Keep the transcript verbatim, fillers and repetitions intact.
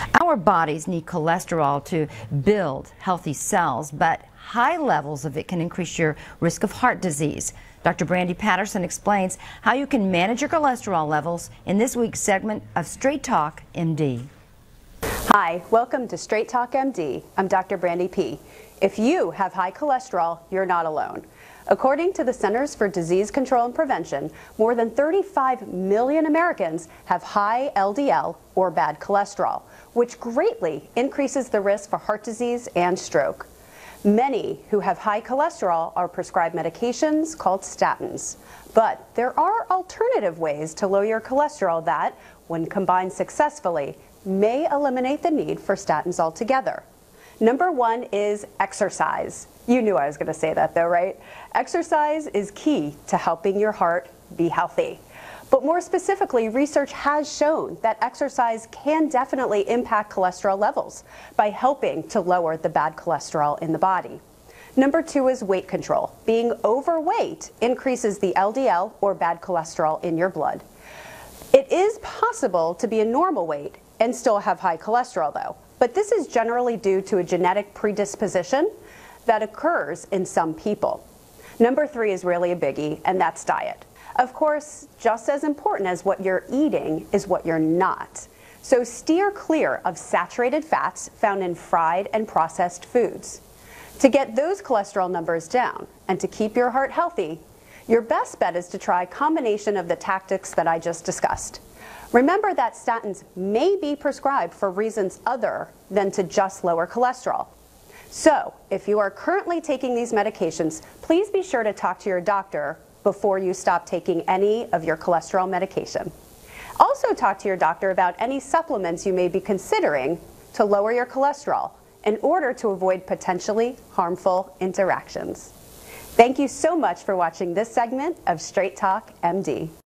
Our bodies need cholesterol to build healthy cells, but high levels of it can increase your risk of heart disease. Doctor Brandy Patterson explains how you can manage your cholesterol levels in this week's segment of Straight Talk M D. Hi, welcome to Straight Talk M D. I'm Doctor Brandy P. If you have high cholesterol, you're not alone. According to the Centers for Disease Control and Prevention, more than thirty-five million Americans have high L D L or bad cholesterol, which greatly increases the risk for heart disease and stroke. Many who have high cholesterol are prescribed medications called statins. But there are alternative ways to lower your cholesterol that, when combined successfully, may eliminate the need for statins altogether. Number one is exercise. You knew I was going to say that though, right? Exercise is key to helping your heart be healthy. But more specifically, research has shown that exercise can definitely impact cholesterol levels by helping to lower the bad cholesterol in the body. Number two is weight control. Being overweight increases the L D L or bad cholesterol in your blood. It is possible to be a normal weight and still have high cholesterol though, but this is generally due to a genetic predisposition that occurs in some people. Number three is really a biggie, and that's diet. Of course, just as important as what you're eating is what you're not. So steer clear of saturated fats found in fried and processed foods. To get those cholesterol numbers down and to keep your heart healthy, your best bet is to try a combination of the tactics that I just discussed. Remember that statins may be prescribed for reasons other than to just lower cholesterol. So, if you are currently taking these medications, please be sure to talk to your doctor before you stop taking any of your cholesterol medication. Also talk to your doctor about any supplements you may be considering to lower your cholesterol in order to avoid potentially harmful interactions. Thank you so much for watching this segment of Straight Talk M D.